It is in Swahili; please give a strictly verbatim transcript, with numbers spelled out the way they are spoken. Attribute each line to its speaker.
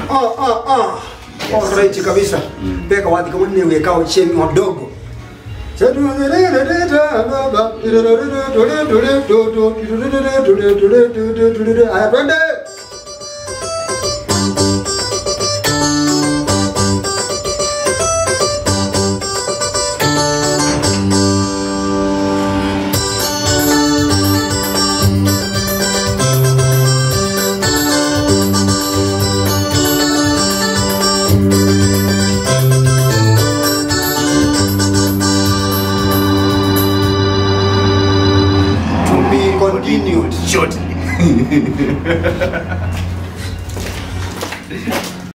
Speaker 1: Ah ah ah. Alright kabisa. Peka wadi kama ni weka ochieng mdogo. Aya twende.
Speaker 2: Continued shortly.